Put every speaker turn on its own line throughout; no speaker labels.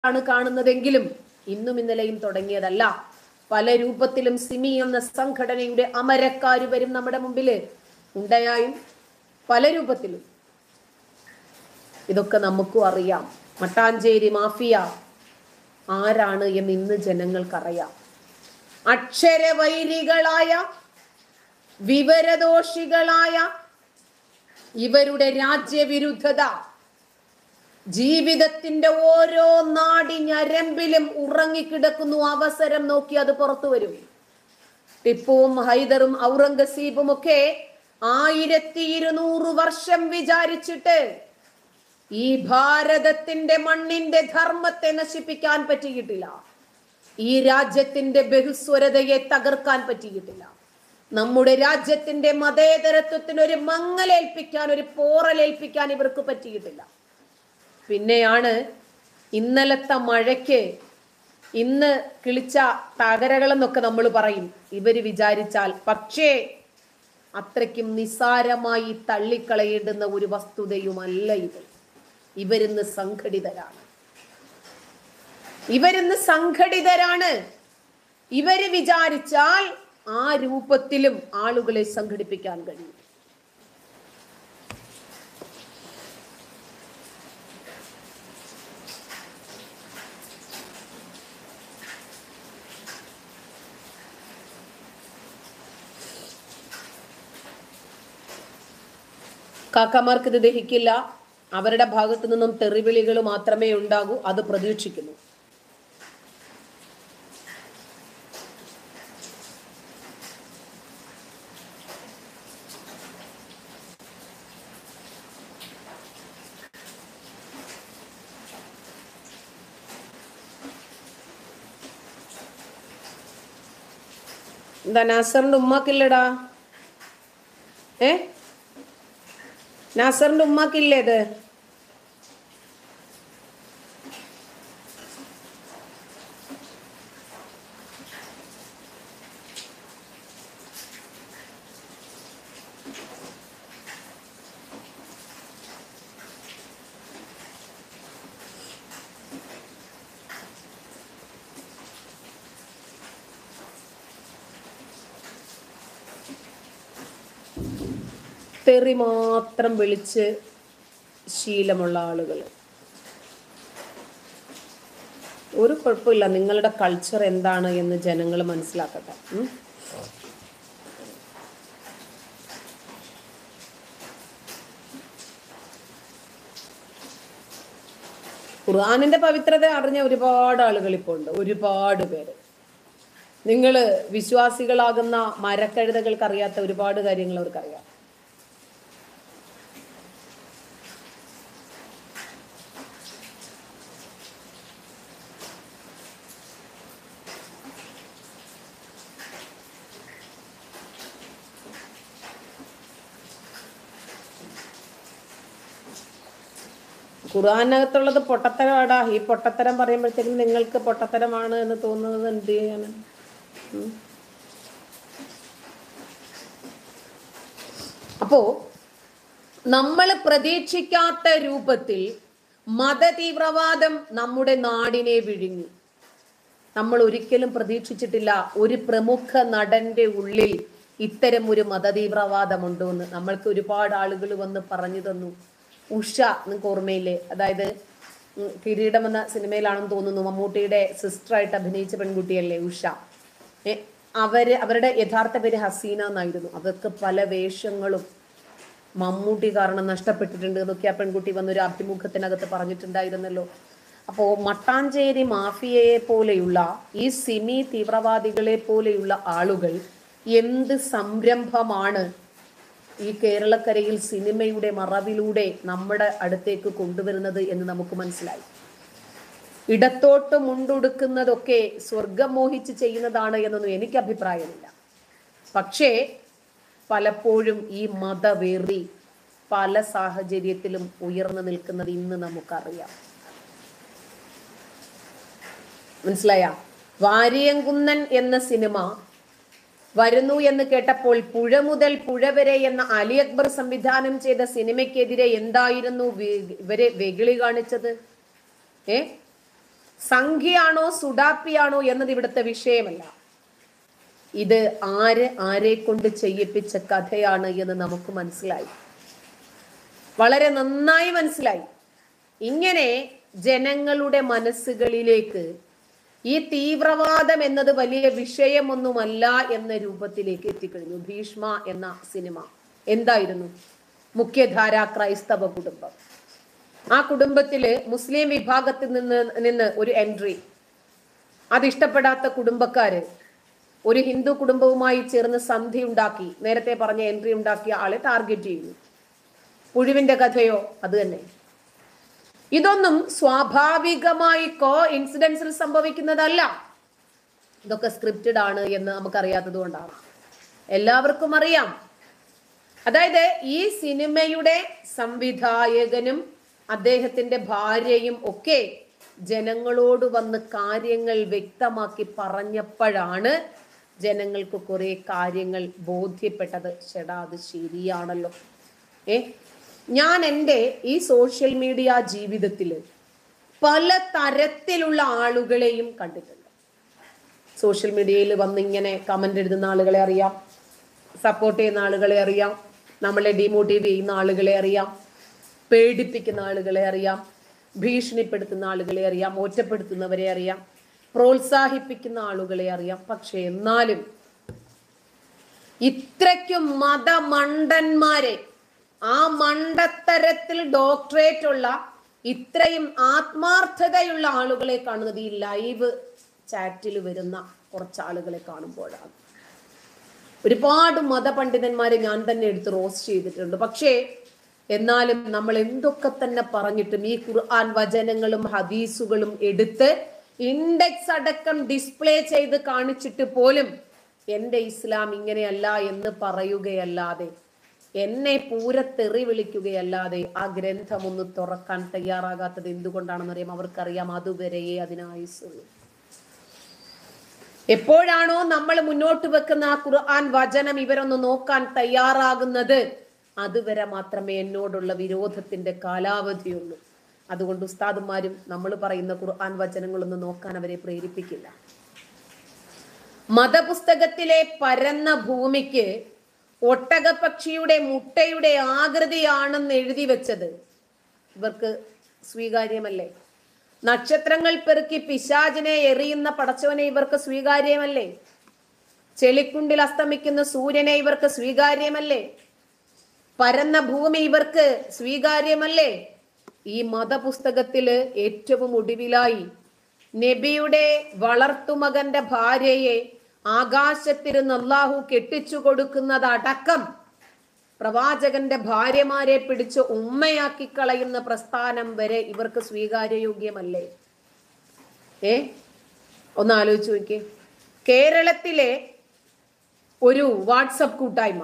ആണ് കാണുന്നതെങ്കിലും ഇന്നും ഇന്നലെയും തുടങ്ങിയതല്ല. പല രൂപത്തിലും സിമി എന്ന സംഘടനയുടെ അമരക്കാര് വരും നമ്മുടെ മുമ്പില്, ഉണ്ടയായും പല രൂപത്തിലും. ഇതൊക്കെ നമുക്കും അറിയാം. മട്ടാഞ്ചേരി മാഫിയ ആരാണ് എന്ന് ഇന്ന് ജനങ്ങൾക്കറിയാം. അക്ഷരവൈരികളായ വിവരദോഷികളായ ഇവരുടെ രാജ്യവിരുദ്ധത ജീവിതത്തിന്റെ ഓരോ നാടി ഞരമ്പിലും ഉറങ്ങിക്കിടക്കുന്നു. അവസരം നോക്കി അത് പുറത്തു വരും. ടിപ്പുവും ഹൈദറും ഔറംഗസീബും ഒക്കെ 1200 വർഷം വിചാരിച്ചിട്ട് ഈ ഭാരതത്തിന്റെ മണ്ണിന്റെ ധർമ്മത്തെ നശിപ്പിക്കാൻ പറ്റിയിട്ടില്ല. ഈ രാജ്യത്തിന്റെ ബഹുസ്വരതയെ തകർക്കാൻ പറ്റിയിട്ടില്ല. നമ്മുടെ രാജ്യത്തിന്റെ മതേതരത്വത്തിന് ഒരു മങ്ങലേൽപ്പിക്കാൻ, ഒരു പോറലേൽപ്പിക്കാൻ ഇവർക്ക് പറ്റിയിട്ടില്ല. പിന്നെയാണ് ഇന്നലത്തെ മഴയ്ക്ക് ഇന്ന് കിളിച്ച തകരകളെന്നൊക്കെ നമ്മൾ പറയും ഇവര് വിചാരിച്ചാൽ. പക്ഷേ അത്രയ്ക്കും നിസാരമായി തള്ളിക്കളയേണ്ടുന്ന ഒരു വസ്തുതയുമല്ല ഇത്. ഇവരിന്ന് സംഘടിതരാണ്. ഇവര് വിചാരിച്ചാൽ ആ രൂപത്തിലും ആളുകളെ സംഘടിപ്പിക്കാൻ കഴിയും. കാക്കമാർക്ക് ഇത് ദഹിക്കില്ല. അവരുടെ ഭാഗത്തു നിന്നും തെറിവിളികൾ മാത്രമേ ഉണ്ടാകൂ. അത് പ്രതീക്ഷിക്കുന്നു. എന്താ നാസറിന്റെ ഉമ്മാക്കില്ലടാ? നാസറിന്റെ ഉമ്മാക്കില്ലേ ഇത്? തെറി മാത്രം വിളിച്ച് ശീലമുള്ള ആളുകൾ. ഒരു കുഴപ്പമില്ല, നിങ്ങളുടെ കൾച്ചർ എന്താണ് എന്ന് ജനങ്ങൾ മനസ്സിലാക്കട്ടെ. ഖുർആനിന്റെ പവിത്രത അറിഞ്ഞ ഒരുപാട് ആളുകൾ ഇപ്പോൾ ഉണ്ട്, ഒരുപാട് പേര്. നിങ്ങൾ വിശ്വാസികളാകുന്ന മരക്കഴുതകൾക്ക് അറിയാത്ത ഒരുപാട് കാര്യങ്ങൾ അവർക്കറിയാം. ഖുർആനകത്തുള്ളത് പൊട്ടത്തരമാടാ. ഈ പൊട്ടത്തരം പറയുമ്പോഴത്തേക്കും നിങ്ങൾക്ക് പൊട്ടത്തരമാണ് എന്ന് തോന്നുന്നത് എന്ത് ചെയ്യാന്? അപ്പോ നമ്മൾ പ്രതീക്ഷിക്കാത്ത രൂപത്തിൽ മതതീവ്രവാദം നമ്മുടെ നാടിനെ വിഴുങ്ങി. നമ്മൾ ഒരിക്കലും പ്രതീക്ഷിച്ചിട്ടില്ല ഒരു പ്രമുഖ നടന്റെ ഉള്ളിൽ ഇത്തരം ഒരു മതതീവ്രവാദമുണ്ടോ എന്ന്. നമ്മൾക്ക് ഒരുപാട് ആളുകൾ വന്ന് പറഞ്ഞു തന്നു. ഉഷ, നിങ്ങൾക്ക് ഓർമ്മയില്ലേ? അതായത് കിരീടം എന്ന സിനിമയിലാണെന്ന് തോന്നുന്നു, മമ്മൂട്ടിയുടെ സിസ്റ്ററായിട്ട് അഭിനയിച്ച പെൺകുട്ടിയല്ലേ ഉഷ. അവരുടെ യഥാർത്ഥ പേര് ഹസീന എന്നായിരുന്നു. അതൊക്കെ പല വേഷങ്ങളും മമ്മൂട്ടി കാരണം നഷ്ടപ്പെട്ടിട്ടുണ്ട് എന്നൊക്കെ ആ പെൺകുട്ടി വന്നൊരു അഭിമുഖത്തിനകത്ത് പറഞ്ഞിട്ടുണ്ടായിരുന്നല്ലോ. അപ്പോൾ മട്ടാഞ്ചേരി മാഫിയയെ പോലെയുള്ള ഈ സിമി തീവ്രവാദികളെ പോലെയുള്ള ആളുകൾ എന്ത് സംരംഭമാണ് ഈ കേരളക്കരയിൽ സിനിമയുടെ മറവിലൂടെ നമ്മുടെ അടുത്തേക്ക് കൊണ്ടുവരുന്നത് എന്ന് നമുക്ക് മനസ്സിലായി. ഇടത്തോട്ട് മുണ്ടുടുക്കുന്നതൊക്കെ സ്വർഗം മോഹിച്ച് ചെയ്യുന്നതാണ് എന്നൊന്നും എനിക്ക് അഭിപ്രായമില്ല. പക്ഷേ പലപ്പോഴും ഈ മതവെറി പല സാഹചര്യത്തിലും ഉയർന്നു നിൽക്കുന്നത് ഇന്ന് നമുക്കറിയാം. മനസ്സിലായ? വാരിയംകുന്നൻ എന്ന സിനിമ വരുന്നു എന്ന് കേട്ടപ്പോൾ പുഴ മുതൽ പുഴ വരെ എന്ന അലി അക്ബർ സംവിധാനം ചെയ്ത സിനിമയ്ക്കെതിരെ എന്തായിരുന്നു ഇവരെ വെകിളി കാണിച്ചത്? സംഖ്യയാണോ സുഡാപ്പിയാണോ എന്നത് ഇവിടുത്തെ വിഷയമല്ല. ഇത് ആരെ കൊണ്ട് ചെയ്യിപ്പിച്ച കഥയാണ് എന്ന് നമുക്ക് മനസ്സിലായി, വളരെ നന്നായി മനസ്സിലായി. ഇങ്ങനെ ജനങ്ങളുടെ മനസ്സുകളിലേക്ക് ഈ തീവ്രവാദം എന്നത് വലിയ വിഷയമൊന്നുമല്ല എന്ന രൂപത്തിലേക്ക് എത്തിക്കഴിഞ്ഞു. ഭീഷ്മ എന്ന സിനിമ എന്തായിരുന്നു? മുഖ്യധാര ക്രൈസ്തവ കുടുംബം. ആ കുടുംബത്തില് മുസ്ലിം വിഭാഗത്തിൽ നിന്ന് ഒരു എൻട്രി, അതിഷ്ടപ്പെടാത്ത കുടുംബക്കാര് ഒരു ഹിന്ദു കുടുംബവുമായി ചേർന്ന് സന്ധി ഉണ്ടാക്കി, നേരത്തെ പറഞ്ഞ എൻട്രി ഉണ്ടാക്കിയ ആളെ ടാർഗറ്റ് ചെയ്യുന്നു. പുഴുവിന്റെ കഥയോ അത് തന്നെ. ഇതൊന്നും സ്വാഭാവികമായി ഇൻസിഡൻസിൽ സംഭവിക്കുന്നതല്ല. ഇതൊക്കെ സ്ക്രിപ്റ്റഡ് ആണ് എന്ന് നമുക്കറിയാത്തത് കൊണ്ടാണ്. എല്ലാവർക്കും അറിയാം. അതായത് ഈ സിനിമയുടെ സംവിധായകനും അദ്ദേഹത്തിന്റെ ഭാര്യയും ഒക്കെ ജനങ്ങളോട് വന്ന് കാര്യങ്ങൾ വ്യക്തമാക്കി പറഞ്ഞപ്പോഴാണ് ജനങ്ങൾക്ക് കുറെ കാര്യങ്ങൾ ബോധ്യപ്പെട്ടത്. ചേടാ, അത് ശരിയാണല്ലോ. ഞാൻ എൻ്റെ ഈ സോഷ്യൽ മീഡിയ ജീവിതത്തിൽ പല തരത്തിലുള്ള ആളുകളെയും കണ്ടിട്ടുണ്ട്. സോഷ്യൽ മീഡിയയിൽ വന്ന് ഇങ്ങനെ കമന്റ് എഴുതുന്ന ആളുകളെ അറിയാം, സപ്പോർട്ട് ചെയ്യുന്ന ആളുകളെ അറിയാം, നമ്മളെ ഡിമോട്ടിവേറ്റ് ചെയ്യുന്ന ആളുകളെ അറിയാം, പേടിപ്പിക്കുന്ന ആളുകളെ അറിയാം, ഭീഷണിപ്പെടുത്തുന്ന ആളുകളെ അറിയാം, ഒറ്റപ്പെടുത്തുന്നവരെ അറിയാം, പ്രോത്സാഹിപ്പിക്കുന്ന ആളുകളെ അറിയാം. പക്ഷെ എന്നാലും ഇത്രയ്ക്കും മതമണ്ടന്മാരെ, ആ മണ്ടത്തരത്തിൽ ഡോക്ടറേറ്റ് ഉള്ള ഇത്രയും ആത്മാർത്ഥതയുള്ള ആളുകളെ കാണുന്നത് ഈ ലൈവ് ചാറ്റിൽ വരുന്ന കുറച്ച് ആളുകളെ കാണുമ്പോഴാണ്. ഒരുപാട് മതപണ്ഡിതന്മാരെ ഞാൻ തന്നെ എടുത്ത് റോസ്റ്റ് ചെയ്തിട്ടുണ്ട്. പക്ഷേ എന്നാലും നമ്മൾ എന്തൊക്കെ തന്നെ പറഞ്ഞിട്ടും ഈ ഖുർആൻ വചനങ്ങളും ഹദീസുകളും എടുത്ത് ഇൻഡെക്സ് അടക്കം ഡിസ്പ്ലേ ചെയ്ത് കാണിച്ചിട്ട് പോലും എൻ്റെ ഇസ്ലാം ഇങ്ങനെയല്ല എന്ന് പറയുകയല്ലാതെ, എന്നെ പൂരത്തെറി വിളിക്കുകയല്ലാതെ ആ ഗ്രന്ഥം ഒന്ന് തുറക്കാൻ തയ്യാറാകാത്തത് എന്തുകൊണ്ടാണെന്ന് അറിയാം. അവർക്കറിയാം അതുവരെയേ അതിനായുസുള്ളൂ. എപ്പോഴാണോ നമ്മൾ മുന്നോട്ട് വെക്കുന്ന ആ ഖുർആൻ വചനം ഇവരൊന്ന് നോക്കാൻ തയ്യാറാകുന്നത്, അതുവരെ മാത്രമേ എന്നോടുള്ള വിരോധത്തിന്റെ കാലാവധിയുള്ളൂ. അതുകൊണ്ട് ഉസ്താദുമാരും നമ്മൾ പറയുന്ന ഖുർആൻ വചനങ്ങളൊന്ന് നോക്കാൻ അവരെ പ്രേരിപ്പിക്കില്ല. മതപുസ്തകത്തിലെ പരന്ന ഭൂമിക്ക് ഒട്ടകപ്പക്ഷിയുടെ മുട്ടയുടെ ആകൃതിയാണെന്ന് എഴുതി വെച്ചത് ഇവർക്ക് സ്വീകാര്യമല്ലേ? നക്ഷത്രങ്ങൾ പെറുക്കി പിശാചിനെ എറിയുന്ന പടച്ചവനെ ഇവർക്ക് സ്വീകാര്യമല്ലേ? ചെളിക്കുണ്ടിൽ അസ്തമിക്കുന്ന സൂര്യനെ ഇവർക്ക് സ്വീകാര്യമല്ലേ? പരന്ന ഭൂമി ഇവർക്ക് സ്വീകാര്യമല്ലേ? ഈ മതപുസ്തകത്തില് ഏറ്റവും ഒടുവിലായി നബിയുടെ വളർത്തുമകന്റെ ഭാര്യയെ ആകാശത്തിരുന്ന് അല്ലാഹു കെട്ടിച്ചു കൊടുക്കുന്നതടക്കം പ്രവാചകന്റെ ഭാര്യമാരെ പിടിച്ച് ഉമ്മയാക്കി കളയുന്ന പ്രസ്ഥാനം വരെ ഇവർക്ക് സ്വീകാര്യയോഗ്യമല്ലേ? ഒന്ന് ആലോചിച്ച് നോക്കിയേ. കേരളത്തിലെ ഒരു വാട്സപ്പ് കൂട്ടായ്മ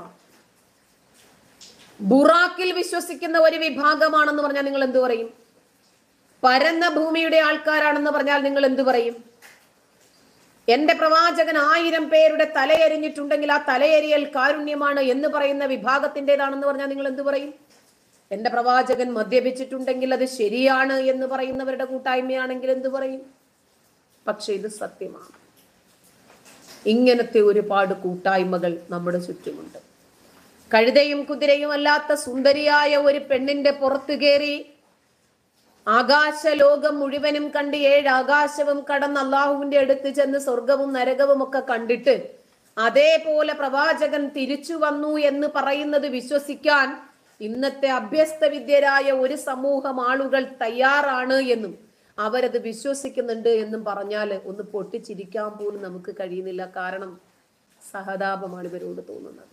ബുറാക്കിൽ വിശ്വസിക്കുന്ന ഒരു വിഭാഗമാണെന്ന് പറഞ്ഞാൽ നിങ്ങൾ എന്തു പറയും? പരന്ന ഭൂമിയുടെ ആൾക്കാരാണെന്ന് പറഞ്ഞാൽ നിങ്ങൾ എന്തു പറയും? എന്റെ പ്രവാചകൻ 1000 പേരുടെ തലയെരിഞ്ഞിട്ടുണ്ടെങ്കിൽ ആ തലയെരിയൽ കാരുണ്യമാണ് എന്ന് പറയുന്ന വിഭാഗത്തിൻ്റെതാണെന്ന് പറഞ്ഞാൽ നിങ്ങൾ എന്തു പറയും? എന്റെ പ്രവാചകൻ മദ്യപിച്ചിട്ടുണ്ടെങ്കിൽ അത് ശരിയാണ് എന്ന് പറയുന്നവരുടെ കൂട്ടായ്മയാണെങ്കിൽ എന്തു പറയും? പക്ഷെ ഇത് സത്യമാണ്. ഇങ്ങനത്തെ ഒരുപാട് കൂട്ടായ്മകൾ നമ്മുടെ ചുറ്റുമുണ്ട്. കഴുതയും കുതിരയും അല്ലാത്ത സുന്ദരിയായ ഒരു പെണ്ണിന്റെ പുറത്തു കയറി ആകാശ ലോകം മുഴുവനും കണ്ട് 7 ആകാശവും കടന്ന് അള്ളാഹുവിന്റെ അടുത്ത് ചെന്ന് സ്വർഗവും നരകവും ഒക്കെ കണ്ടിട്ട് അതേപോലെ പ്രവാചകൻ തിരിച്ചു വന്നു എന്ന് പറയുന്നത് വിശ്വസിക്കാൻ ഇന്നത്തെ അഭ്യസ്ത വിദ്യരായ ഒരു സമൂഹം ആളുകൾ തയ്യാറാണ് എന്നും അവരത് വിശ്വസിക്കുന്നുണ്ട് എന്നും പറഞ്ഞാൽ ഒന്ന് പൊട്ടിച്ചിരിക്കാൻ പോലും നമുക്ക് കഴിയുന്നില്ല. കാരണം സഹതാപമാണ് ഇവരോട് തോന്നുന്നത്.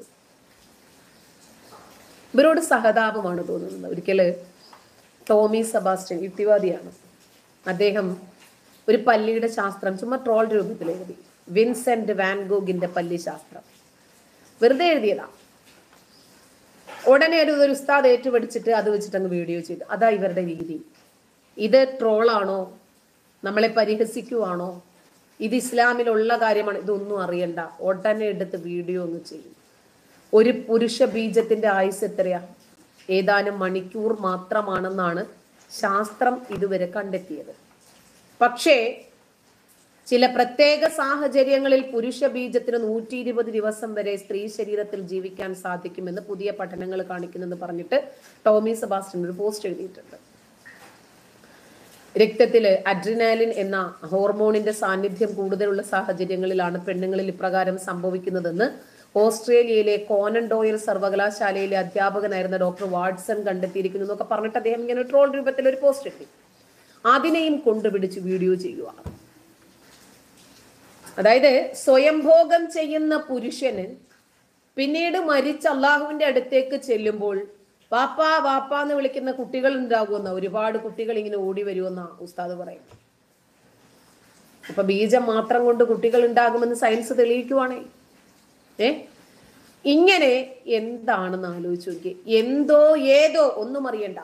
ഇവരോട് സഹതാപമാണ് തോന്നുന്നത്. ഒരിക്കല് ടോമി സെബാസ്റ്റ്യൻ യുക്തിവാദിയാണ്. അദ്ദേഹം ഒരു പല്ലിയുടെ ശാസ്ത്രം ചുമ്മാ ട്രോൾ രൂപത്തിൽ എഴുതി. വിൻസെന്റ് വാൻഗോഗിന്റെ പല്ലി ശാസ്ത്രം വെറുതെ എഴുതിയതാ. ഉടനെ ഒരു ഉസ്താദ് ഏറ്റുപടിച്ചിട്ട് അത് വെച്ചിട്ട് അങ്ങ് വീഡിയോ ചെയ്തു. അതാ ഇവരുടെ രീതി. ഇത് ട്രോളാണോ? നമ്മളെ പരിഹസിക്കുവാണോ? ഇത് ഇസ്ലാമിലുള്ള കാര്യമാണ്? ഇതൊന്നും അറിയണ്ട, ഉടനെ എടുത്ത് വീഡിയോ ഒന്ന് ചെയ്യും. ഒരു പുരുഷ ബീജത്തിന്റെ ആയുസ് എത്രയാ? ഏതാനും മണിക്കൂർ മാത്രമാണെന്നാണ് ശാസ്ത്രം ഇതുവരെ കണ്ടെത്തിയത്. പക്ഷേ ചില പ്രത്യേക സാഹചര്യങ്ങളിൽ പുരുഷ ബീജത്തിന് 120 ദിവസം വരെ സ്ത്രീ ശരീരത്തിൽ ജീവിക്കാൻ സാധിക്കുമെന്ന് പുതിയ പഠനങ്ങൾ കാണിക്കുന്നെന്ന് പറഞ്ഞിട്ട് ടോമി സെബാസ്റ്റ്യൻ ഒരു പോസ്റ്റ് എഴുതിയിട്ടുണ്ട്. രക്തത്തില് അഡ്രിനാലിൻ എന്ന ഹോർമോണിന്റെ സാന്നിധ്യം കൂടുതലുള്ള സാഹചര്യങ്ങളിലാണ് പെണ്ണുങ്ങളിൽ ഇപ്രകാരം സംഭവിക്കുന്നതെന്ന് ഓസ്ട്രേലിയയിലെ കോനൻ ഡോയൽ സർവകലാശാലയിലെ അധ്യാപകനായിരുന്ന ഡോക്ടർ വാട്സൺ കണ്ടെത്തിയിരിക്കുന്നു എന്നൊക്കെ പറഞ്ഞിട്ട് അദ്ദേഹം ഇങ്ങനെ ട്രോൾ രൂപത്തിൽ ഒരു പോസ്റ്റ് എഴുതി. അതിനെയും കൊണ്ടുപിടിച്ച് വീഡിയോ ചെയ്യുക. അതായത് സ്വയംഭോഗം ചെയ്യുന്ന പുരുഷന് പിന്നീട് മരിച്ച അള്ളാഹുവിന്റെ അടുത്തേക്ക് ചെല്ലുമ്പോൾ വാപ്പാ വാപ്പാ എന്ന് വിളിക്കുന്ന കുട്ടികൾ ഉണ്ടാകുമെന്ന, ഒരുപാട് കുട്ടികൾ ഇങ്ങനെ ഓടി വരുമെന്ന ഉസ്താദ് പറയുന്നു. അപ്പൊ ബീജം മാത്രം കൊണ്ട് കുട്ടികൾ ഉണ്ടാകുമെന്ന് സയൻസ് തെളിയിക്കുവാണേ. ഇങ്ങനെ എന്താണെന്ന് ആലോചിച്ച് നോക്കിയേ. എന്തോ ഏതോ ഒന്നും അറിയണ്ട,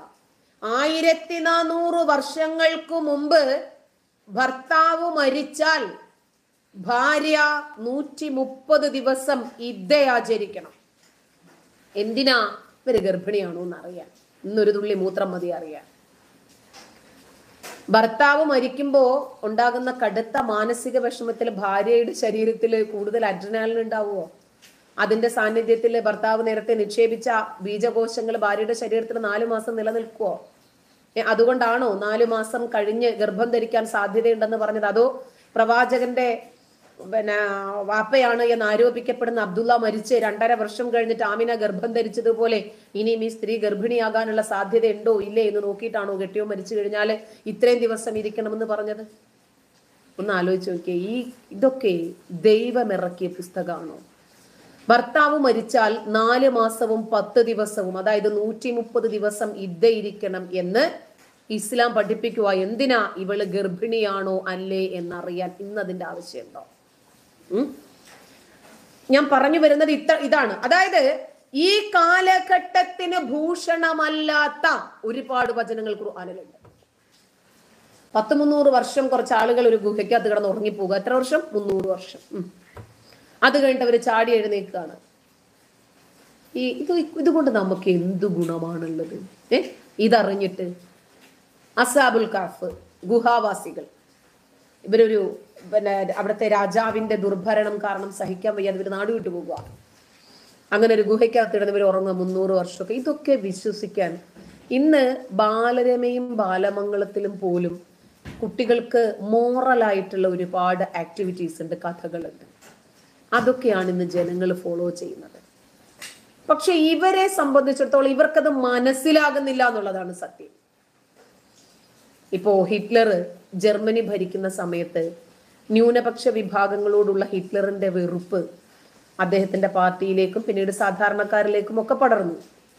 1400 വർഷങ്ങൾക്ക് മുമ്പ് ഭർത്താവ് മരിച്ചാൽ ഭാര്യ 130 ദിവസം ഇദ്ദയാചരിക്കണം. എന്തിനാ? ഇവര് ഗർഭിണിയാണോ എന്ന് അറിയാൻ, ഇന്നൊരു തുള്ളി മൂത്രം മതി അറിയാൻ. ഭർത്താവ് മരിക്കുമ്പോ ഉണ്ടാകുന്ന കടുത്ത മാനസിക വിഷമത്തിൽ ഭാര്യയുടെ ശരീരത്തിൽ കൂടുതൽ അഡ്രിനാലിൻ ഉണ്ടാവുമോ? അതിന്റെ സാന്നിധ്യത്തിൽ ഭർത്താവ് നേരത്തെ നിക്ഷേപിച്ച ബീജകോശങ്ങൾ ഭാര്യയുടെ ശരീരത്തിൽ 4 മാസം നിലനിൽക്കുവോ? അതുകൊണ്ടാണോ 4 മാസം കഴിഞ്ഞ് ഗർഭം ധരിക്കാൻ സാധ്യതയുണ്ടെന്ന് പറഞ്ഞത്? അതോ പ്രവാചകന്റെ വാപ്പയാണ് എന്ന് ആരോപിക്കപ്പെടുന്ന അബ്ദുള്ള മരിച്ച് 2.5 വർഷം കഴിഞ്ഞിട്ട് ആമിന ഗർഭം ധരിച്ചതുപോലെ ഇനിയും ഈ സ്ത്രീ ഗർഭിണിയാകാനുള്ള സാധ്യത ഉണ്ടോ ഇല്ലേ എന്ന് നോക്കിയിട്ടാണോ കെട്ടിയോ മരിച്ചു കഴിഞ്ഞാൽ ഇത്രയും ദിവസം ഇരിക്കണമെന്ന് പറഞ്ഞത്? ഒന്ന് ആലോചിച്ച് നോക്കിയേ. ഇതൊക്കെ ദൈവമിറക്കിയ പുസ്തകമാണോ? ഭർത്താവ് മരിച്ചാൽ 4 മാസവും 10 ദിവസവും, അതായത് 130 ദിവസം ഇദ്ദയിരിക്കണം എന്ന് ഇസ്ലാം പഠിപ്പിക്കുക. എന്തിനാ? ഇവള് ഗർഭിണിയാണോ അല്ലേ എന്നറിയാൻ. ഇന്നതിന്റെ ആവശ്യമുണ്ടോ? ഞാൻ പറഞ്ഞു വരുന്നത് ഇതാണ്. അതായത് ഈ കാലഘട്ടത്തിന് ഭൂഷണമല്ലാത്ത ഒരുപാട് വചനങ്ങൾ ഖുർആനിലുണ്ട്. 300 വർഷം കുറച്ച് ആളുകൾ ഒരു ഗുഹയ്ക്കകത്ത് കിടന്ന് ഉറങ്ങിപ്പോകുക. എത്ര വർഷം? 300 വർഷം. അത് കഴിഞ്ഞിട്ട് അവര് ചാടി എഴുന്നേൽക്കുകയാണ്. ഇതുകൊണ്ട് നമുക്ക് എന്ത് ഗുണമാണുള്ളത്? ഇതറിഞ്ഞിട്ട് അസ്ഹാബുൽ കഹ്ഫ് ഗുഹാവാസികൾ, ഇവരൊരു അവിടുത്തെ രാജാവിന്റെ ദുർഭരണം കാരണം സഹിക്കാൻ വയ്യാതെ ഇവർ നാട് വിട്ടു പോകുക. അങ്ങനെ ഒരു ഗുഹയ്ക്കകത്ത് ഇടുന്ന ഇവർ ഉറങ്ങുക 300 വർഷമൊക്കെ. ഇതൊക്കെ വിശ്വസിക്കാൻ ഇന്ന് ബാലരമയും ബാലമംഗളത്തിലും പോലും കുട്ടികൾക്ക് മോറലായിട്ടുള്ള ഒരുപാട് ആക്ടിവിറ്റീസ് ഉണ്ട്, കഥകളുണ്ട്. അതൊക്കെയാണ് ഇന്ന് ജനങ്ങൾ ഫോളോ ചെയ്യുന്നത്. പക്ഷെ ഇവരെ സംബന്ധിച്ചിടത്തോളം ഇവർക്കത് മനസ്സിലാകുന്നില്ല എന്നുള്ളതാണ് സത്യം. ഇപ്പോ ഹിറ്റ്ലർ ജർമ്മനി ഭരിക്കുന്ന സമയത്ത് ന്യൂനപക്ഷ വിഭാഗങ്ങളോടുള്ള ഹിറ്റ്ലറിന്റെ വെറുപ്പ് അദ്ദേഹത്തിന്റെ പാർട്ടിയിലേക്കും പിന്നീട് സാധാരണക്കാരിലേക്കും ഒക്കെ പടർന്നു.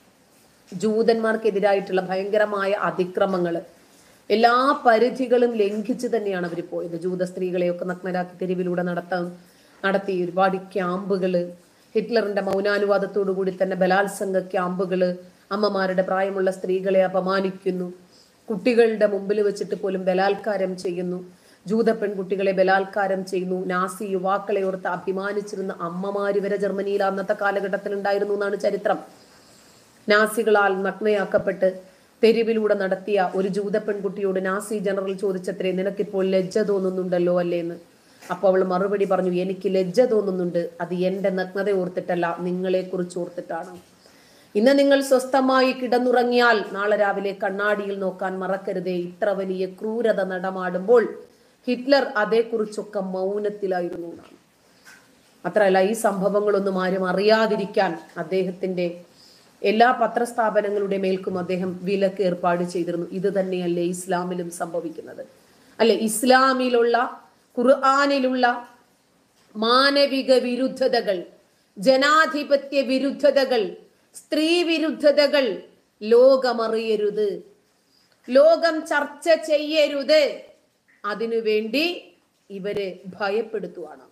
ജൂതന്മാർക്കെതിരായിട്ടുള്ള ഭയങ്കരമായ അതിക്രമങ്ങൾ, എല്ലാ പരിധികളും ലംഘിച്ച് തന്നെയാണ് അവർ പോയത്. ജൂത സ്ത്രീകളെയൊക്കെ നഗ്നരാക്കി തെരുവിലൂടെ നടത്തി ഒരുപാട് ക്യാമ്പുകള്, ഹിറ്റ്ലറിന്റെ മൗനാനുവാദത്തോടു കൂടി തന്നെ ബലാത്സംഗ ക്യാമ്പുകള്, അമ്മമാരുടെ പ്രായമുള്ള സ്ത്രീകളെ അപമാനിക്കുന്നു, കുട്ടികളുടെ മുമ്പിൽ വെച്ചിട്ട് പോലും ബലാത്കാരം ചെയ്യുന്നു, ജൂത പെൺകുട്ടികളെ ബലാത്കാരം ചെയ്യുന്നു. നാസി യുവാക്കളെ ഓർത്ത് അഭിമാനിച്ചിരുന്ന അമ്മമാര് വരെ ജർമ്മനിയിൽ അന്നത്തെ കാലഘട്ടത്തിൽ ഉണ്ടായിരുന്നു എന്നാണ് ചരിത്രം. നാസികളാൽ നഗ്നയാക്കപ്പെട്ട് തെരുവിലൂടെ നടത്തിയ ഒരു ജൂത പെൺകുട്ടിയോട് നാസി ജനറൽ ചോദിച്ചത്രേ, നിനക്കിപ്പോൾ ലജ്ജ തോന്നുന്നുണ്ടല്ലോ അല്ലേന്ന്. അപ്പൊ അവൾ മറുപടി പറഞ്ഞു, എനിക്ക് ലജ്ജ തോന്നുന്നുണ്ട്, അത് എന്റെ നഗ്നത ഓർത്തിട്ടല്ല, നിങ്ങളെ കുറിച്ച് ഓർത്തിട്ടാണ്. ഇന്ന് നിങ്ങൾ സ്വസ്ഥമായി കിടന്നുറങ്ങിയാൽ നാളെ രാവിലെ കണ്ണാടിയിൽ നോക്കാൻ മറക്കരുതേ. ഇത്ര വലിയ ക്രൂരത നടമാടുമ്പോൾ ഹിറ്റ്ലർ അതേക്കുറിച്ചൊക്കെ മൗനത്തിലായിരുന്നു എന്നാണ്. അത്രയല്ല, ഈ സംഭവങ്ങളൊന്നും ആരും അറിയാതിരിക്കാൻ അദ്ദേഹത്തിന്റെ എല്ലാ പത്രസ്ഥാപനങ്ങളുടെ മേൽക്കും അദ്ദേഹം വിലക്ക് ഏർപ്പാട് ചെയ്തിരുന്നു. ഇത് തന്നെയല്ലേ ഇസ്ലാമിലും സംഭവിക്കുന്നത്? അല്ലെ, ഇസ്ലാമിലുള്ള ഖുർആനിലുള്ള മാനവിക വിരുദ്ധതകൾ, ജനാധിപത്യ വിരുദ്ധതകൾ, സ്ത്രീ വിരുദ്ധതകൾ ലോകമറിയരുത്, ലോകം ചർച്ച ചെയ്യരുത്, അതിനുവേണ്ടി ഇവരെ ഭയപ്പെടുത്തുവാണ്.